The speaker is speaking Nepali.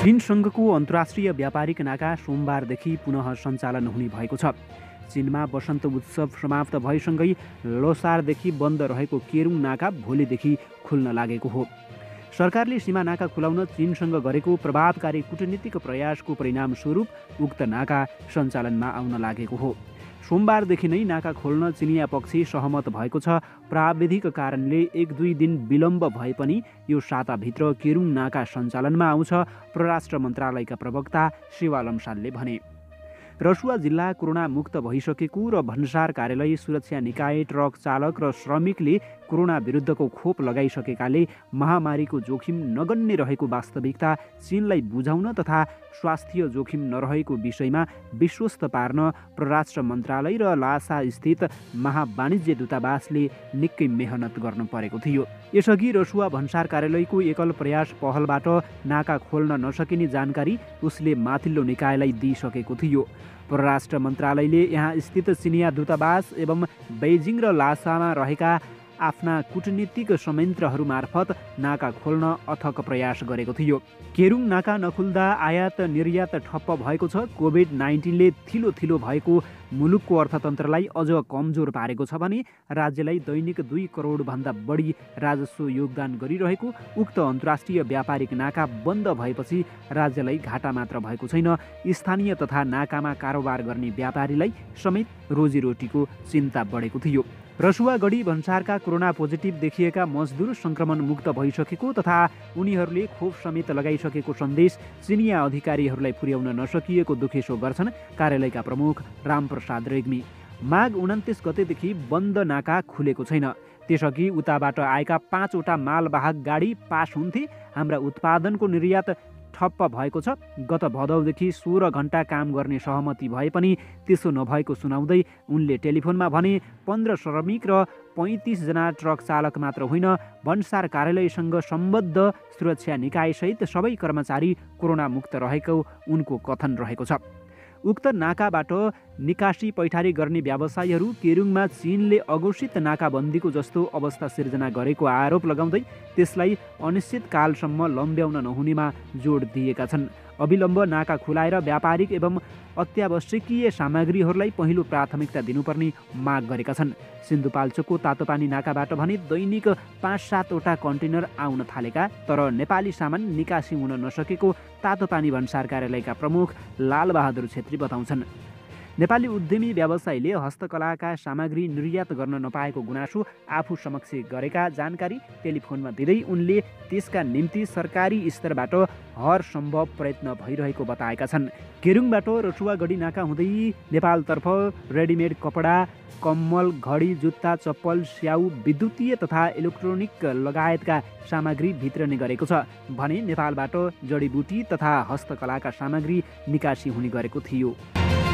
चीनसँगको अन्तर्राष्ट्रिय व्यापारिक नाका सोमबारदेखि पुनः सञ्चालन हुने भएको छ। चीनमा वसन्त उत्सव समाप्त भएसँगै लोसारदेखि बन्द रहेको केरुङ नाका भोलिदेखि खुल्न लागेको हो। सरकारले सीमा नाका खुलाउन चीनसँग गरेको प्रभावकारी कूटनीतिक प्रयासको परिणामस्वरूप उक्त नाका सञ्चालनमा आउन लागेको हो। सोमबारदेखि नै नाका खोल्न चिनिया पक्ष सहमत भएको छ। प्राविधिक कारणले 1-2 दिन विलम्ब भए पनि यो साताभित्र केरुङ नाका सञ्चालनमा आउँछ, परराष्ट्र मन्त्रालयका प्रवक्ता शिवा लम्सालले भने। रसुवा जिल्ला कोरोना मुक्त भइसकेको र भन्सार कार्यालय, सुरक्षा निकाय, ट्रक चालक र श्रमिकले कोरोना विरुद्धको खोप लगाइसकेकाले महामारीको जोखिम नगन्य रहेको वास्तविकता चीनलाई बुझाउन तथा स्वास्थ्य जोखिम नरहेको विषयमा विश्वस्त पार्न परराष्ट्र मन्त्रालय र लासा स्थित महावाणिज्य दूतावासले निकै मेहनत गर्नु परेको थियो। यसअघि रसुवा भन्सार कार्यालयको एकल प्रयास पहलबाट नाका खोल्न नसकिने जानकारी उसले माथिल्लो निकायलाई दिइसकेको थियो। परराष्ट्र मन्त्रालयले यहाँ स्थित चिनिया दूतावास एवं बेइजिङ र लासामा रहेका आफ्ना कूटनीतिक संयन्त्रहरू मार्फत नाका खोल्न अथक प्रयास गरेको थियो। केरुङ नाका नखुल्दा आयात निर्यात ठप्प भएको छ। कोभिड-19ले थिलो भएको मुलुकको अर्थतन्त्रलाई अझ कमजोर पारेको छ भने राज्यलाई दैनिक 2 करोडभन्दा बढी राजस्व योगदान गरिरहेको उक्त अन्तर्राष्ट्रिय व्यापारिक नाका बन्द भएपछि राज्यलाई घाटा मात्र भएको छैन, स्थानीय तथा नाकामा कारोबार गर्ने व्यापारीलाई समेत रोजीरोटीको चिन्ता बढेको थियो। रसुवा गढी भन्सारका कोरोना पोजिटिभ देखिएका मजदुर सङ्क्रमण मुक्त भइसकेको तथा उनीहरूले खोप समेत लगाइसकेको सन्देश चिनिया अधिकारीहरूलाई पुर्याउन नसकिएको दुखेसो गर्छन् कार्यालयका प्रमुख रामप्रसाद रेग्मी। माघ 29 गतेदेखि बन्द नाका खुलेको छैन। त्यसअघि उताबाट आएका 5 वटा मालवाहक गाडी पास हुन्थे। हाम्रा उत्पादनको निर्यात ठप्प भएको छ। गत भदौदेखि 16 घण्टा काम गर्ने सहमति भए पनि त्यसो नभएको सुनाउँदै उनले टेलिफोनमा भने 15 श्रमिक र 35 जना ट्रक चालक मात्र होइन, भन्सार कार्यालयसँग सम्बद्ध सुरक्षा निकायसहित सबै कर्मचारी कोरोना मुक्त रहेको उनको कथन रहेको छ। उक्त नाकाबाट निकासी पैठारी गर्ने व्यवसायीहरू केरुङमा चीनले अघोषित नाकाबन्दीको जस्तो अवस्था सिर्जना गरेको आरोप लगाउँदै त्यसलाई अनिश्चितकालसम्म लम्ब्याउन नहुनेमा जोड दिएका छन्। अविलम्ब नाका खुलाएर व्यापारिक एवं अत्यावश्यकीय सामग्रीहरूलाई पहिलो प्राथमिकता दिनुपर्ने माग गरेका छन्। सिन्धुपाल्चोकको तातोपानी नाकाबाट भने दैनिक 5-7 वटा कन्टेनर आउन थालेका तर नेपाली सामान निकासी हुन नसकेको तातोपानी भन्सार कार्यालयका प्रमुख लालबहादुर छेत्री बताउँछन्। नेपाली उद्यमी व्यवसायीले हस्तकलाका सामग्री निर्यात गर्न नपाएको गुनासो आफू समक्ष गरेका जानकारी टेलिफोनमा दिँदै उनले त्यसका निम्ति सरकारी स्तरबाट हर सम्भव प्रयत्न भइरहेको बताएका छन्। केरुङबाट रसुवा गढी नाका हुँदै नेपालतर्फ रेडिमेड कपडा, कम्मल, घडी, जुत्ता, चप्पल, स्याउ, विद्युतीय तथा इलेक्ट्रोनिक लगायतका सामग्री भित्रने गरेको छ भने नेपालबाट जडीबुटी तथा हस्तकलाका सामग्री निकासी हुने गरेको थियो।